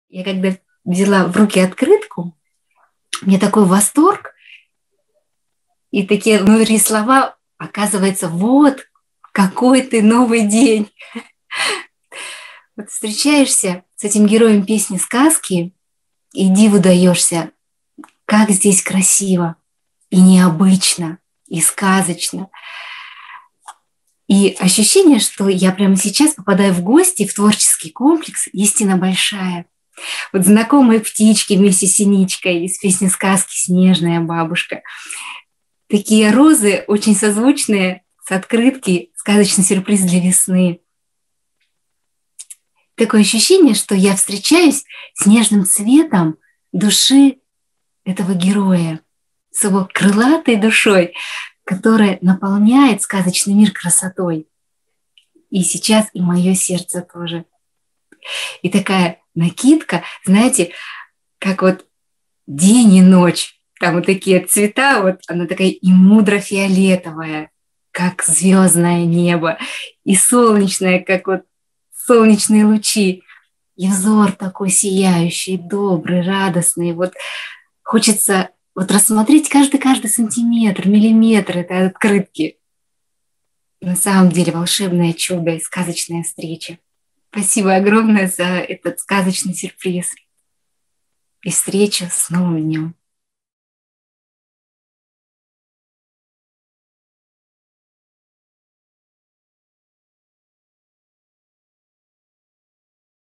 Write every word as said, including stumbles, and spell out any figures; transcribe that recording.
Я когда взяла в руки открытку, мне такой восторг, и такие внутри слова, оказывается, вот какой ты новый день. Вот встречаешься с этим героем песни сказки, и диву даешься, как здесь красиво, и необычно, и сказочно. И ощущение, что я прямо сейчас попадаю в гости в творческий комплекс «Истина большая». Вот знакомые птички вместе с синичкой из песни сказки «Снежная бабушка». Такие розы очень созвучные с открытки «Сказочный сюрприз для весны». Такое ощущение, что я встречаюсь с нежным цветом души этого героя, с его крылатой душой, которая наполняет сказочный мир красотой. И сейчас и мое сердце тоже. И такая накидка, знаете, как вот день и ночь. Там вот такие цвета, вот она такая и мудро-фиолетовая, как звездное небо, и солнечная, как вот солнечные лучи. И взор такой сияющий, добрый, радостный. Вот хочется вот рассмотреть каждый-каждый сантиметр, миллиметр этой открытки. На самом деле волшебное чудо и сказочная встреча. Спасибо огромное за этот сказочный сюрприз и встречу с новым днем.